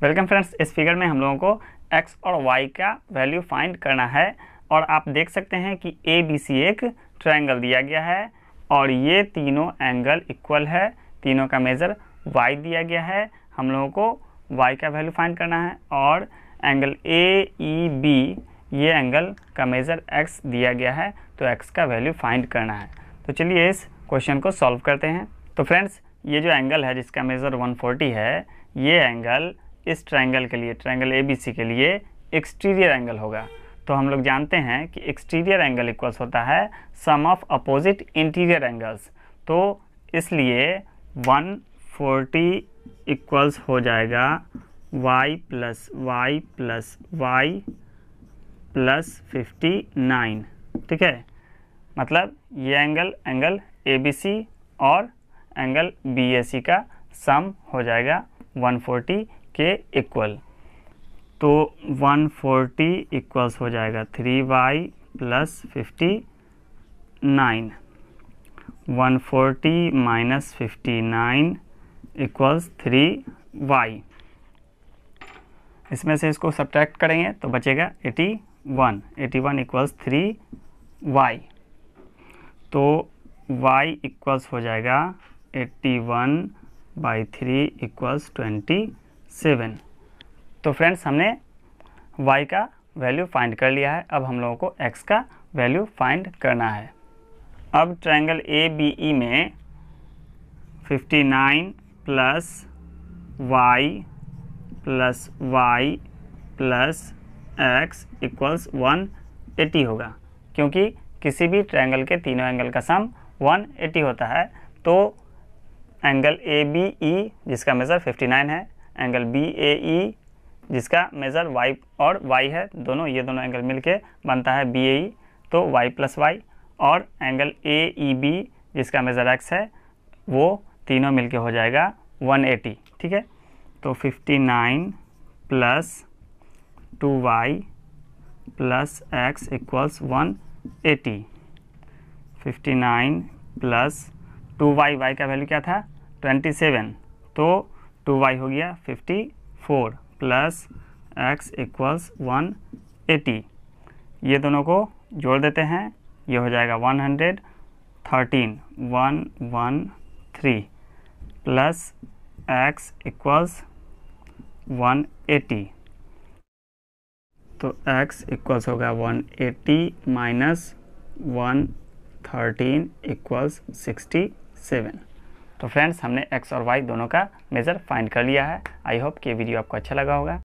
Welcome friends, इस figure में हम लोगों को x और y का वैल्यू फाइंड करना है। और आप देख सकते हैं कि ए बी सी एक ट्रायंगल दिया गया है और ये तीनों एंगल इक्वल है। तीनों का मेज़र y दिया गया है। हम लोगों को y का वैल्यू फाइंड करना है और एंगल ए ई बी ये एंगल का मेज़र x दिया गया है, तो x का वैल्यू फाइंड करना है। तो चलिए इस क्वेश्चन को सॉल्व करते हैं। तो फ्रेंड्स, ये जो एंगल है जिसका मेज़र 140 है, ये एंगल इस ट्रायंगल के लिए, ट्रायंगल ABC के लिए एक्सटीरियर एंगल होगा। तो हम लोग जानते हैं कि एक्सटीरियर एंगल इक्वल्स होता है sum of opposite interior angles. तो इसलिए 140 इक्वल्स हो जाएगा y plus y plus y plus 59। ठीक है, मतलब ये एंगल ABC और एंगल BAC का सम हो जाएगा 140 के इक्वल। तो 140 इक्वल्स हो जाएगा 3y plus 59। 140 minus 59 equals 3y। इसमें से इसको सब्ट्रैक्ट करेंगे तो बचेगा 81। 81 इक्वल्स 3y। तो y इक्वल्स हो जाएगा 81/3 इक्वल्स 27। तो फ्रेंड्स, हमने y का वैल्यू फाइंड कर लिया है। अब हम लोगों को x का वैल्यू फाइंड करना है। अब ट्रायंगल ABE में 59 plus y plus y plus x equals 180 होगा, क्योंकि किसी भी ट्रायंगल के तीनों एंगल का सम 180 होता है। तो एंगल ABE जिसका मेज़र 59 है, एंगल BAE जिसका मेज़र y और y है, ये दोनों एंगल मिलके बनता है BAE, तो y प्लस वाई, और एंगल AEB जिसका मेज़र x है, वो तीनों मिलके हो जाएगा 180। ठीक है, तो 59 plus 2y plus x equals 180। 59 plus 2y का वैल्यू क्या था 27, तो 2y हो गया 54 प्लस x इक्वल्स 180। ये दोनों को जोड़ देते हैं, ये हो जाएगा 113 प्लस x इक्वल्स 180। तो x इक्वल्स होगा 180 माइनस 113 इक्वल्स 67। तो फ्रेंड्स, हमने x और y दोनों का मेज़र फाइंड कर लिया है। आई होप कि ये वीडियो आपको अच्छा लगा होगा।